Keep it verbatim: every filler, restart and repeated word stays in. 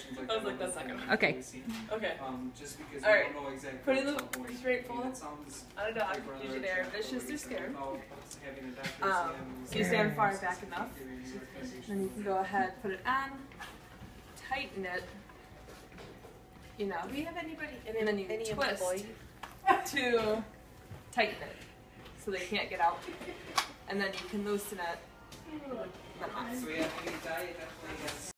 I was like, that's not gonna. Okay. Okay. Um, just because All right. we don't know exactly Put in the what's going straight on. fold. That sounds On a dog. like rather Usually they're attractive, vicious, they're but scared. without having a doctor Um, exam, so you stand far back enough. Then you can go ahead, put it on, tighten it. You know. Do we have anybody, And then you any twist employee? to tighten it so they can't get out. And then you can loosen it. So we have any diet definitely has